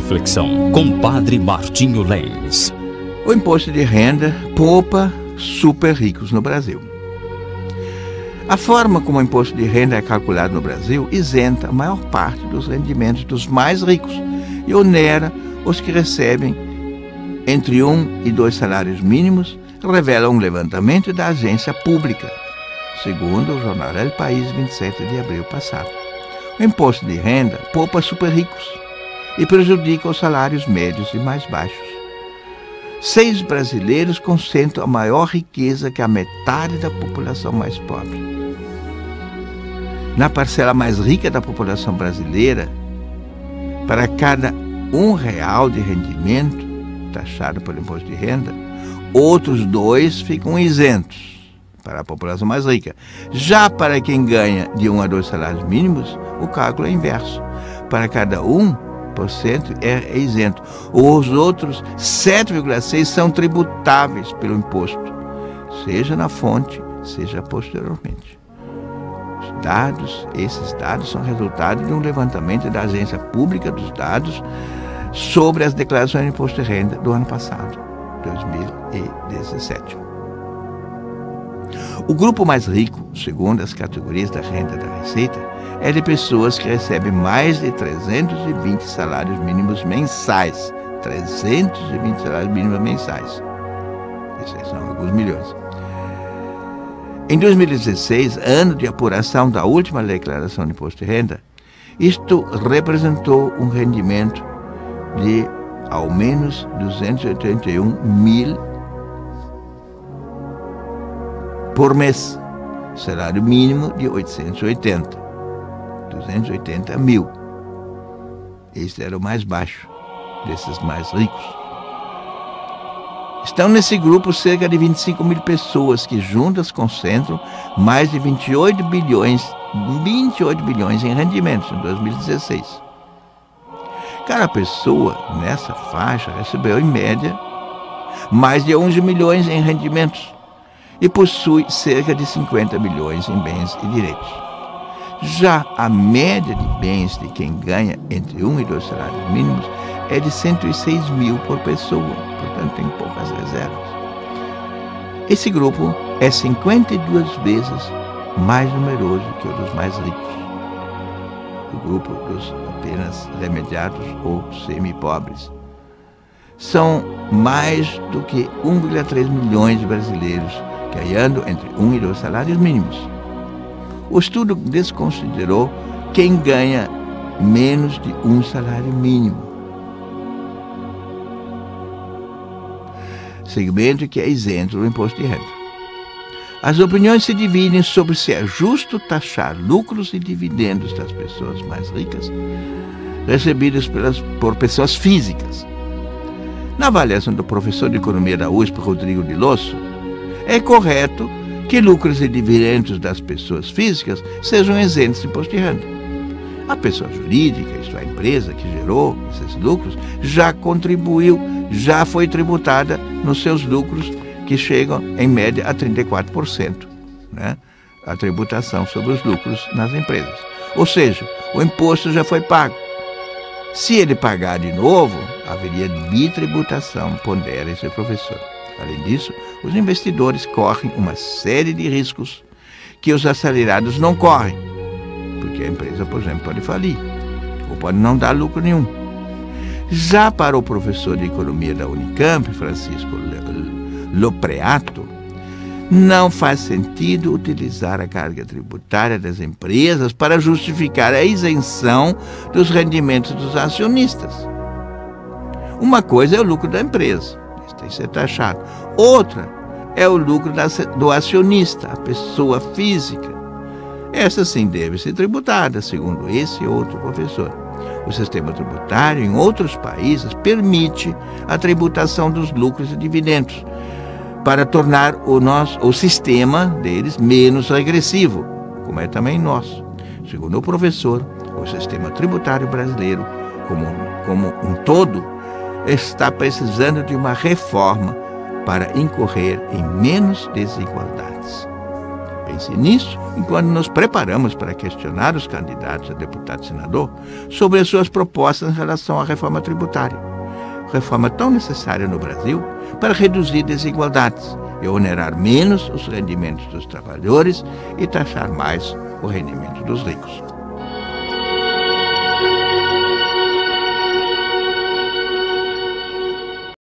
reflexão com Padre Martinho Lenz. O imposto de renda poupa super ricos no Brasil. A forma como o imposto de renda é calculado no Brasil isenta a maior parte dos rendimentos dos mais ricos e onera os que recebem entre 1 e 2 salários mínimos, revela um levantamento da agência pública, segundo o jornal El País, 27 de abril passado. O imposto de renda poupa super ricos e prejudica os salários médios e mais baixos. 6 brasileiros concentram a maior riqueza que a metade da população mais pobre. Na parcela mais rica da população brasileira, para cada R$1 de rendimento taxado pelo imposto de renda, outros 2 ficam isentos para a população mais rica. Já para quem ganha de 1 a 2 salários mínimos, o cálculo é inverso. Para cada 1% é isento. Os outros 7,6% são tributáveis pelo imposto, seja na fonte, seja posteriormente. Esses dados são resultado de um levantamento da Agência Pública dos Dados sobre as declarações de imposto de renda do ano passado, 2017. O grupo mais rico, segundo as categorias da renda da Receita, é de pessoas que recebem mais de 320 salários mínimos mensais. 320 salários mínimos mensais. Esses são alguns milhões. Em 2016, ano de apuração da última declaração de imposto de renda, isto representou um rendimento de ao menos 281 mil por mês. Salário mínimo de 280 mil. Este era o mais baixo desses mais ricos. Estão nesse grupo cerca de 25 mil pessoas que juntas concentram mais de 28 bilhões em rendimentos em 2016. Cada pessoa nessa faixa recebeu, em média, mais de 11 milhões em rendimentos e possui cerca de 50 milhões em bens e direitos. Já a média de bens de quem ganha entre 1 e 2 salários mínimos é de 106 mil por pessoa, portanto tem poucas reservas. Esse grupo é 52 vezes mais numeroso que o dos mais ricos, o grupo dos apenas remediados ou semi-pobres. São mais do que 1,3 milhões de brasileiros ganhando entre 1 e 2 salários mínimos. O estudo desconsiderou quem ganha menos de 1 salário mínimo, segmento que é isento do imposto de renda. As opiniões se dividem sobre se é justo taxar lucros e dividendos das pessoas mais ricas recebidos por pessoas físicas. Na avaliação do professor de economia da USP, Rodrigo de Losso, é correto que lucros e dividendos das pessoas físicas sejam isentos de imposto de renda. A pessoa jurídica, isto é, a empresa que gerou esses lucros, já contribuiu, já foi tributada nos seus lucros, que chegam, em média, a 34%, né? A tributação sobre os lucros nas empresas. Ou seja, o imposto já foi pago. Se ele pagar de novo, haveria bitributação, pondera esse professor. Além disso, os investidores correm uma série de riscos que os assalariados não correm, porque a empresa, por exemplo, pode falir ou pode não dar lucro nenhum. Já para o professor de economia da Unicamp, Francisco Lopreato, não faz sentido utilizar a carga tributária das empresas para justificar a isenção dos rendimentos dos acionistas. Uma coisa é o lucro da empresa, isso tem que ser taxado. Outra é o lucro do acionista, a pessoa física. Essa sim deve ser tributada, segundo esse outro professor. O sistema tributário em outros países permite a tributação dos lucros e dividendos para tornar o sistema deles menos regressivo, como é também nosso. Segundo o professor, o sistema tributário brasileiro, como um todo, está precisando de uma reforma para incorrer em menos desigualdades. Pense nisso enquanto nos preparamos para questionar os candidatos a deputado e senador sobre as suas propostas em relação à reforma tributária. Reforma tão necessária no Brasil para reduzir desigualdades e onerar menos os rendimentos dos trabalhadores e taxar mais o rendimento dos ricos.